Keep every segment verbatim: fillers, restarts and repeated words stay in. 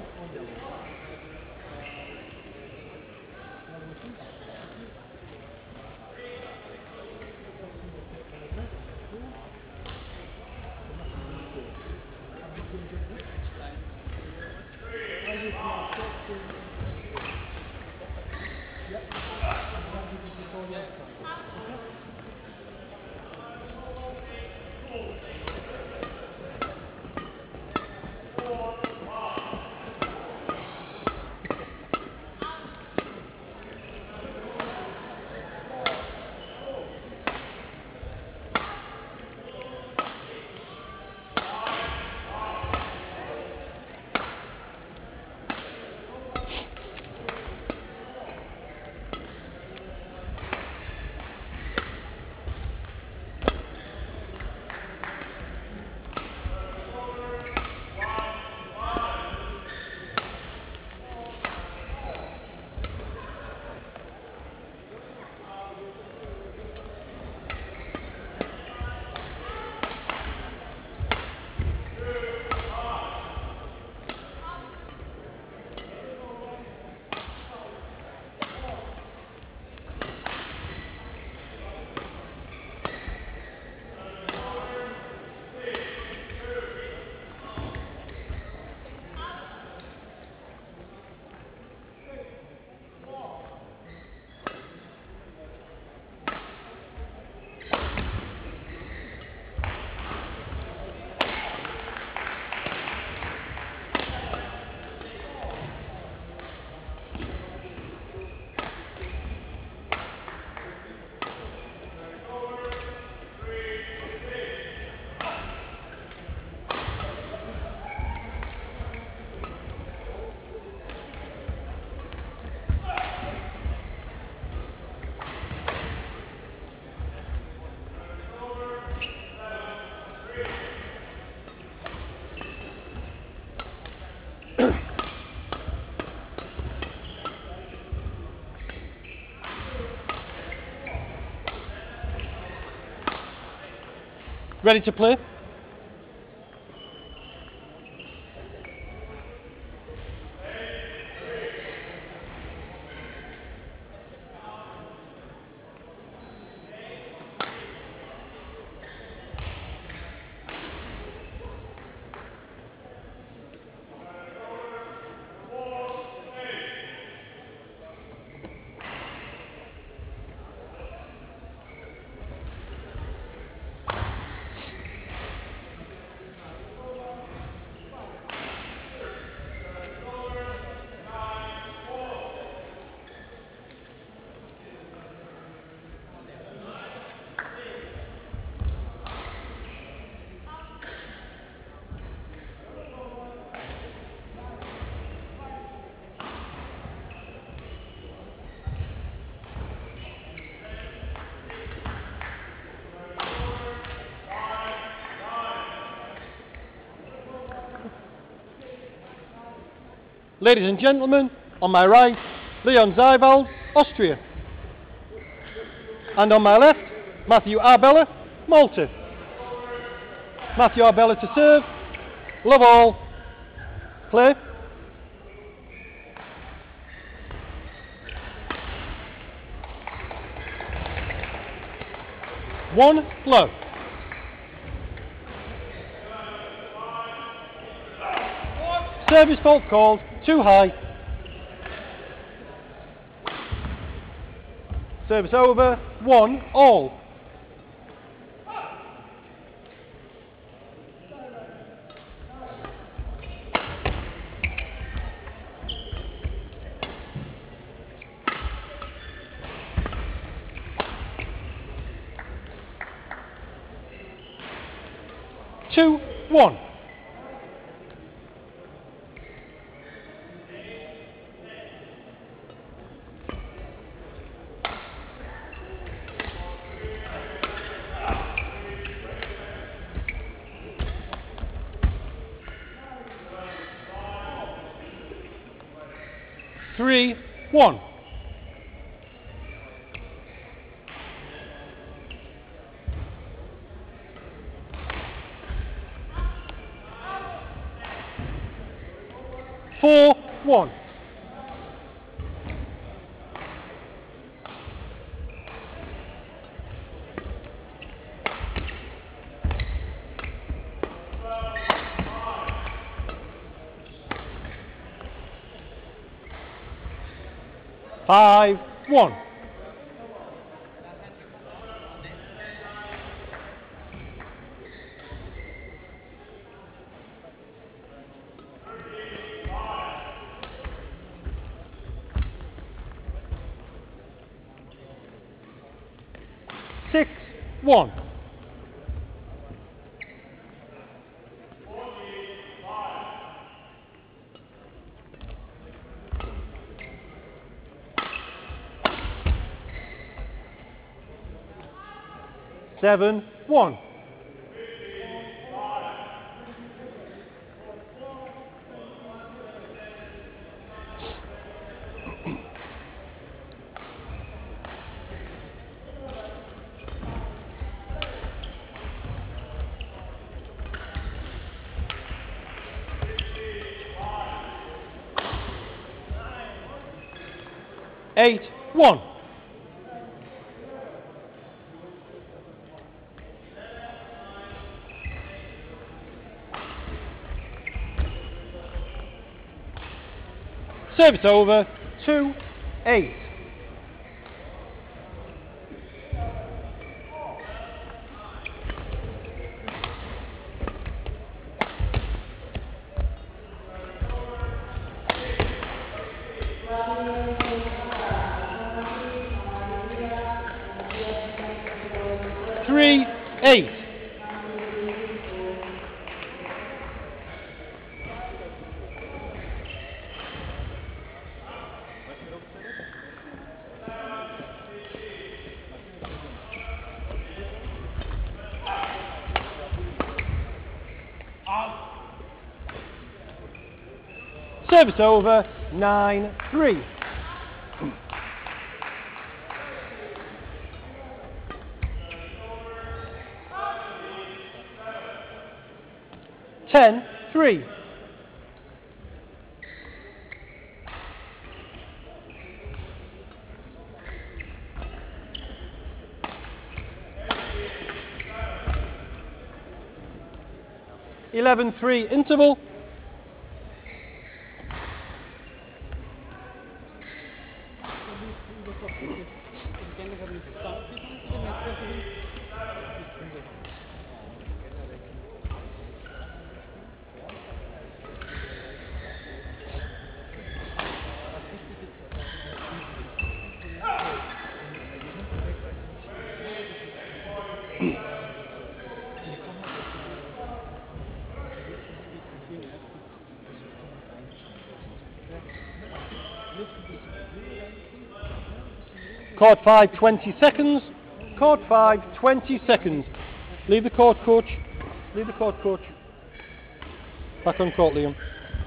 Ready to play? Ladies and gentlemen, on my right, Leon Zywald, Austria. And on my left, Matthew Arbella, Malta. Matthew Arbella to serve. Love all. Play. One, love. Service fault called, too high. Service over, one, all. Two, one. Three, one. four, one. Five, one. Six, one. Seven, one. Eight, one. Service over, two, eight. Three, eight. Service over, nine, three. Ten, three. Eleven, three, interval. Court five, twenty seconds. Court five, twenty seconds. Leave the court, coach. Leave the court, coach. Back on court, Liam.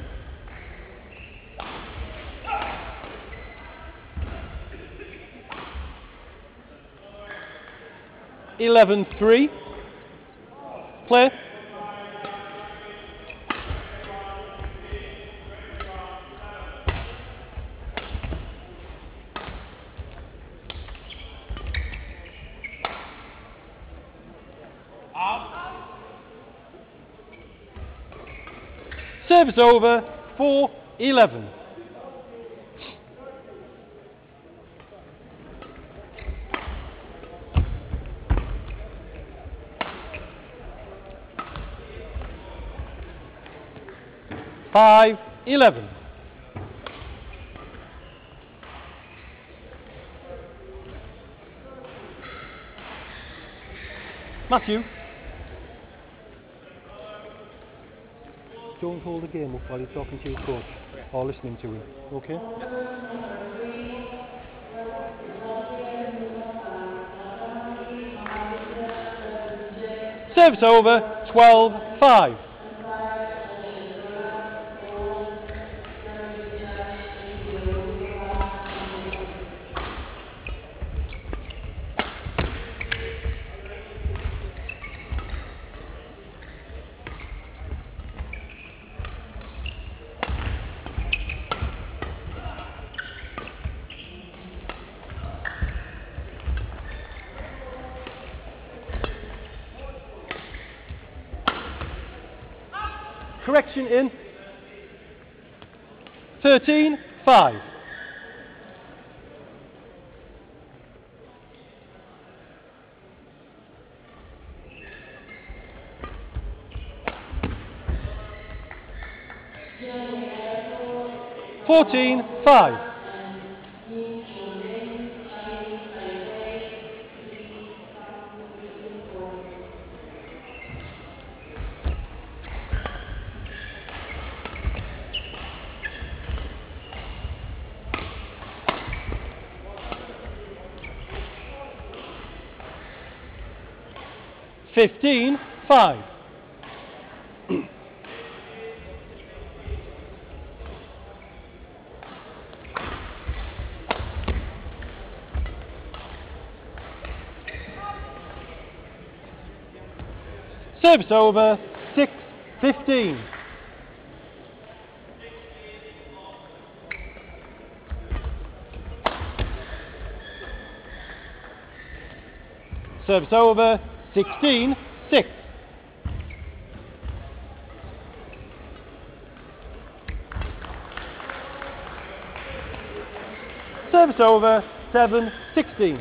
Eleven, three. Play. Service over, four, eleven. Five, eleven. Matthew. Don't hold the game up while you're talking to your coach or listening to him, okay? Service over, twelve, five. correction in thirteen five. fourteen five. fifteen five. Service over, six fifteen. Service over, sixteen six. Service over, seven sixteen.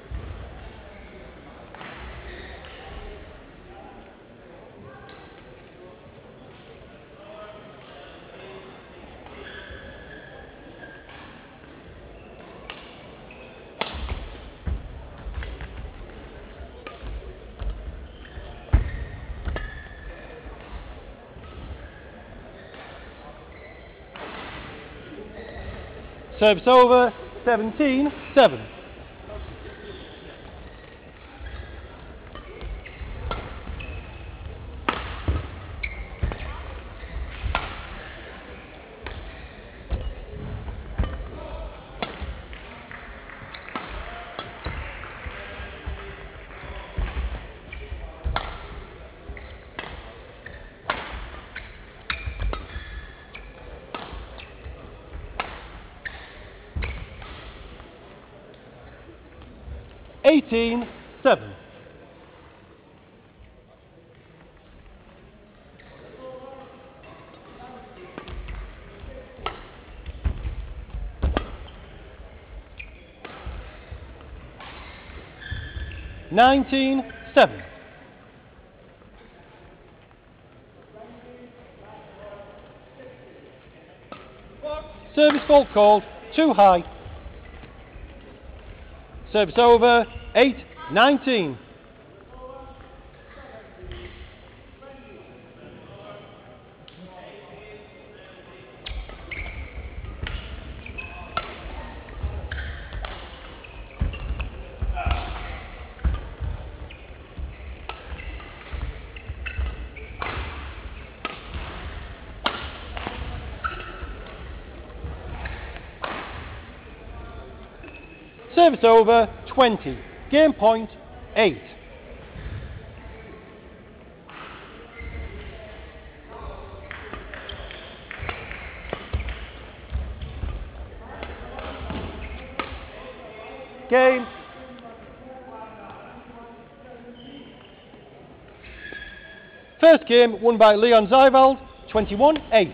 Service over, seventeen seven. eighteen seven. nineteen seven. Service fault called, too high. Service over, eight nineteen. Service over, twenty. Game point, eight. Game. First game won by Leon Zywald, twenty-one eight.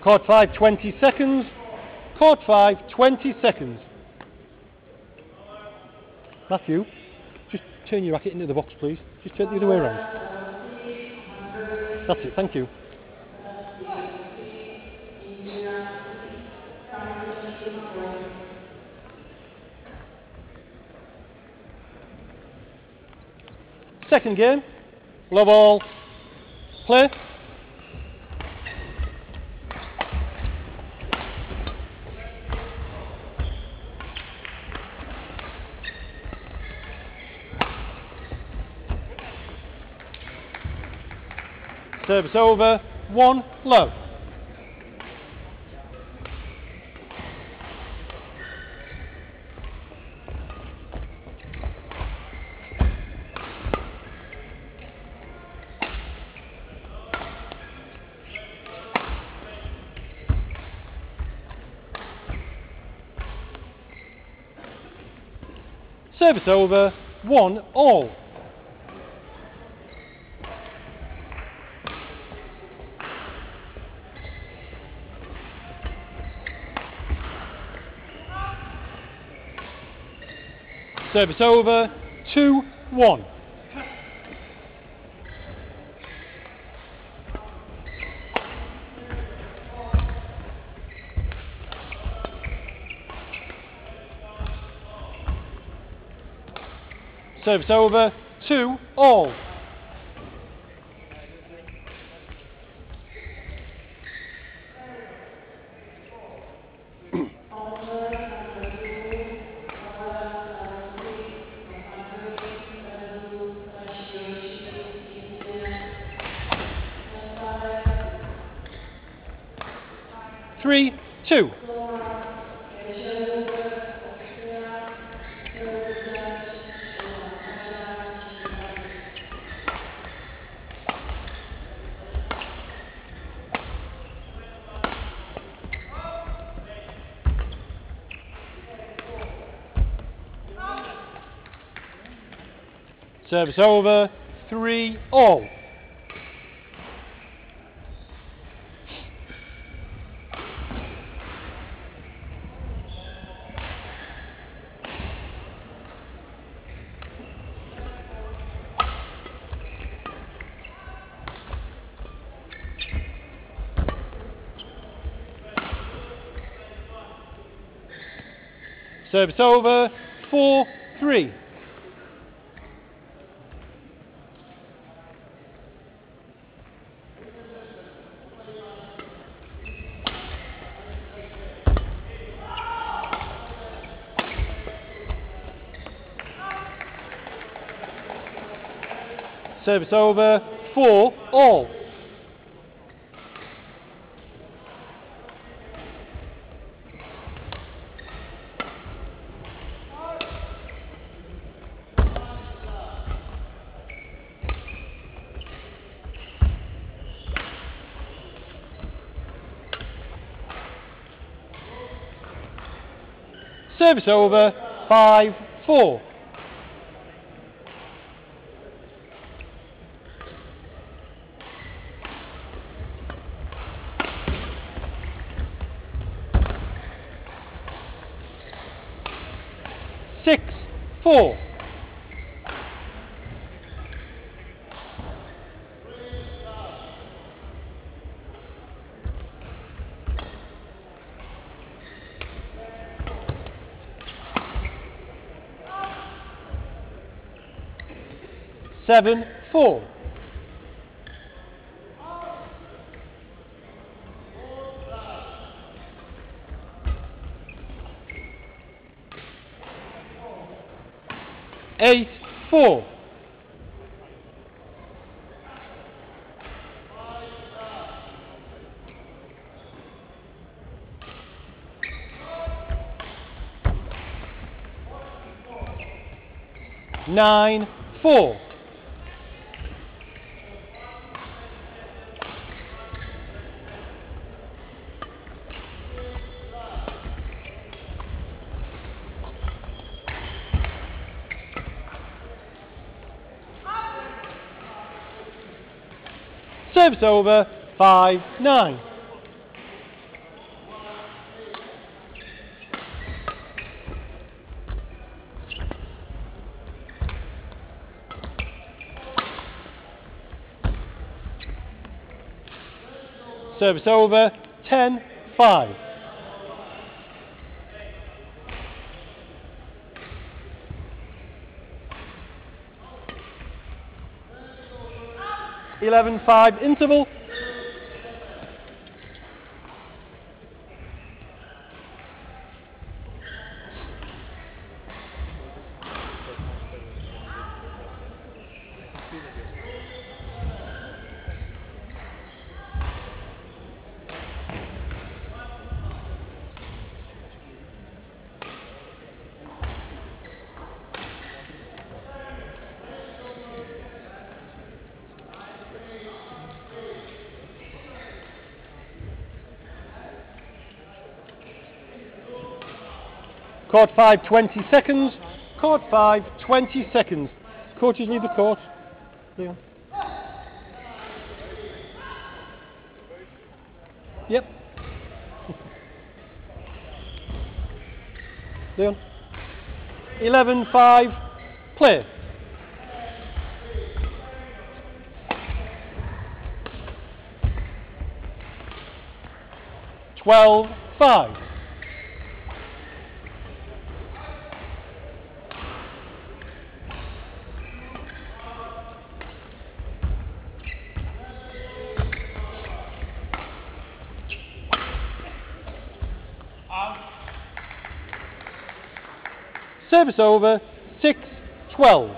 Court five, twenty seconds. Court five, twenty seconds. Matthew, just turn your racket into the box, please. Just turn it the other way around. That's it, thank you. Second game. Love all. Play. Service over, one low. Service over, one all. Service over, two one. Service over, two all. Three, two. Service over, three all. Service over, four three. Service over, four all. Service over, five four. Six four. Seven four. Eight four. Nine four. Service over, five nine. Service over, ten five. eleven five interval. Court five, twenty seconds. Court five, twenty seconds. Coaches leave the court. Leon. Yep. Leon. eleven five, play. twelve five. Service over, six twelve.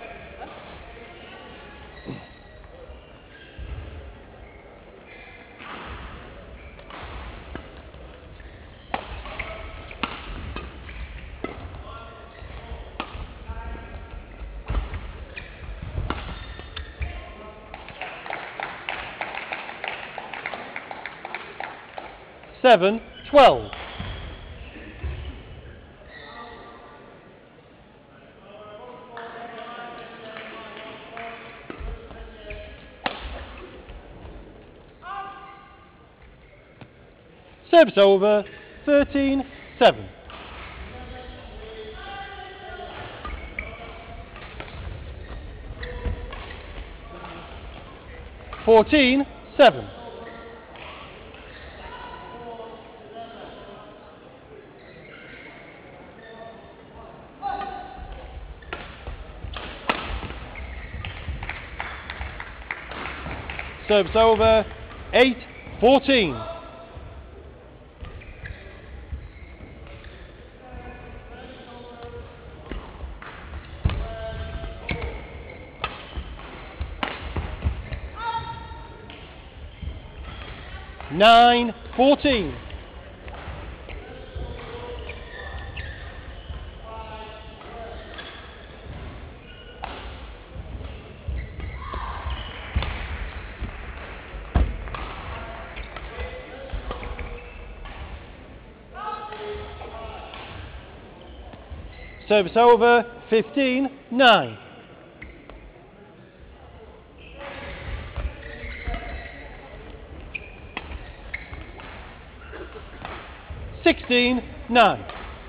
seven twelve. Service over, thirteen seven. fourteen seven. Service over, eight fourteen. nine fourteen. Service over, fifteen nine. sixteen nine.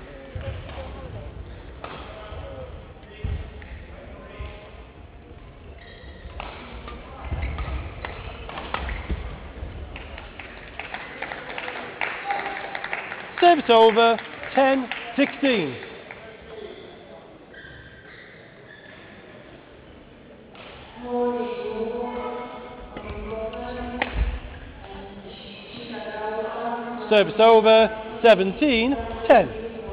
Service over, ten sixteen. Service over, seventeen ten.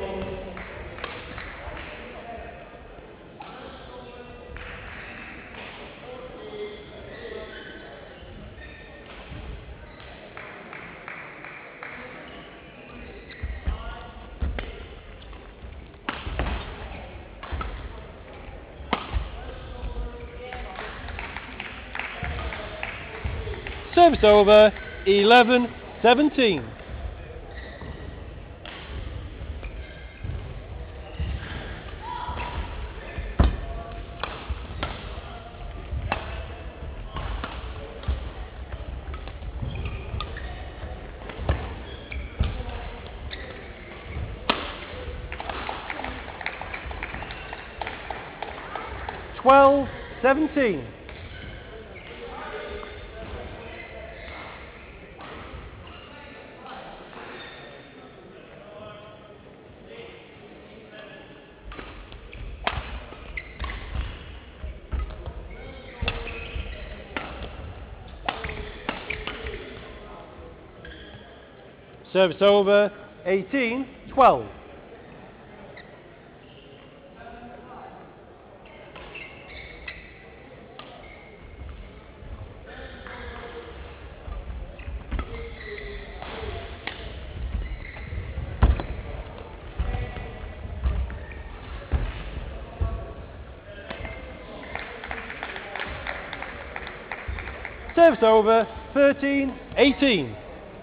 Service over, eleven seventeen. twelve seventeen. Service over, eighteen twelve. Service over, thirteen eighteen.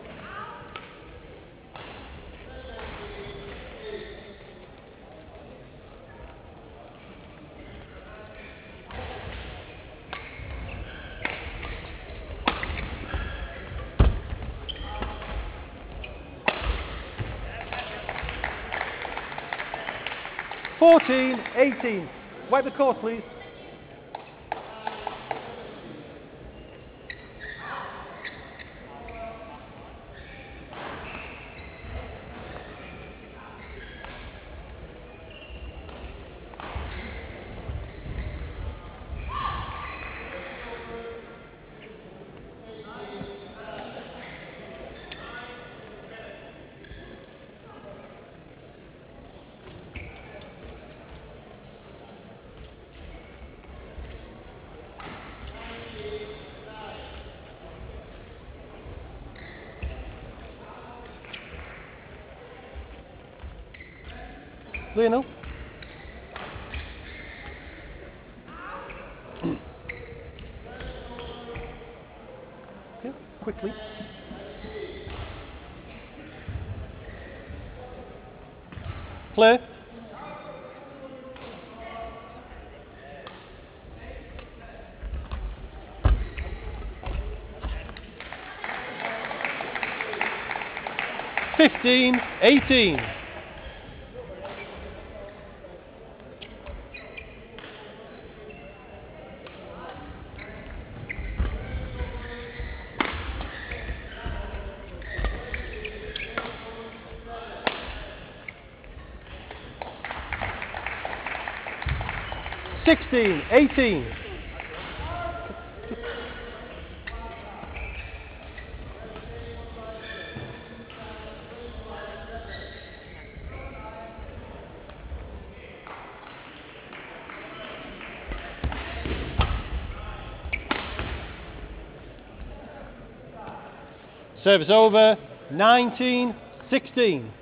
fourteen eighteen. Wipe the court, please. Lionel. Okay, quickly. Play. Fifteen eighteen. Sixteen eighteen. Service over, nineteen sixteen.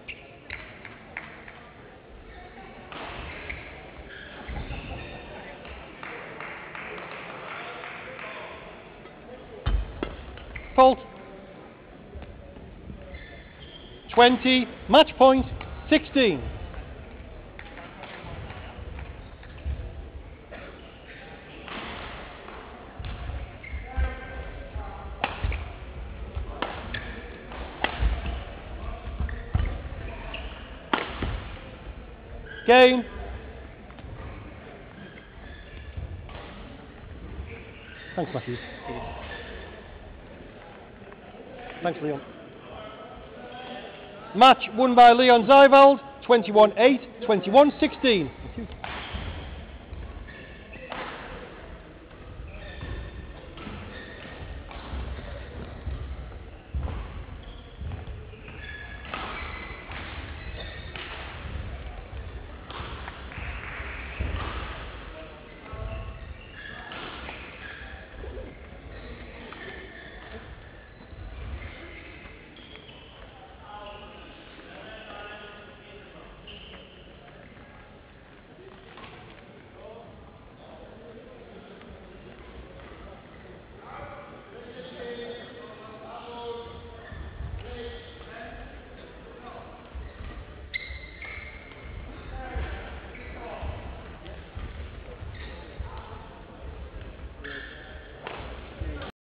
Fault. twenty, match point, sixteen. Game. Thanks, Matthew. Thanks, Leon. Match won by Leon Zywald, twenty-one eight, twenty-one sixteen. Thank you.